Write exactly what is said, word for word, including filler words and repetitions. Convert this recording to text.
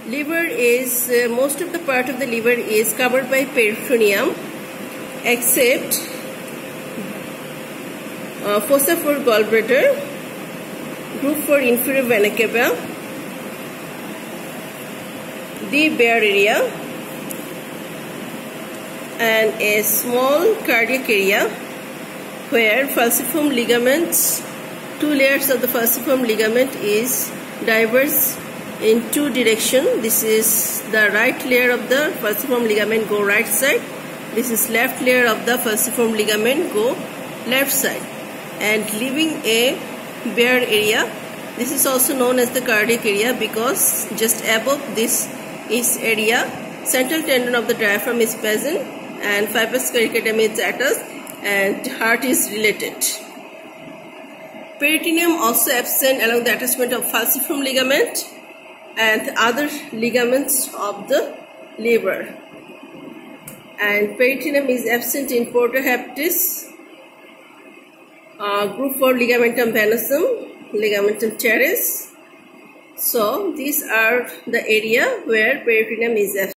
Liver is, uh, most of the part of the liver is covered by peritoneum except uh, fossa for gallbladder, group for inferior vena cava, the bare area, and a small cardiac area where falciform ligaments, two layers of the falciform ligament is diverse in two directions. This is the right layer of the falciform ligament go right side. This is left layer of the falciform ligament go left side, and leaving a bare area. This is also known as the cardiac area because just above this is area. Central tendon of the diaphragm is present and fibrous pericardium is attached and heart is related. Peritoneum also absent along the attachment of falciform ligament and other ligaments of the liver. And peritoneum is absent in portoheptis, uh, group for ligamentum venosum, ligamentum teres. So these are the area where peritoneum is absent.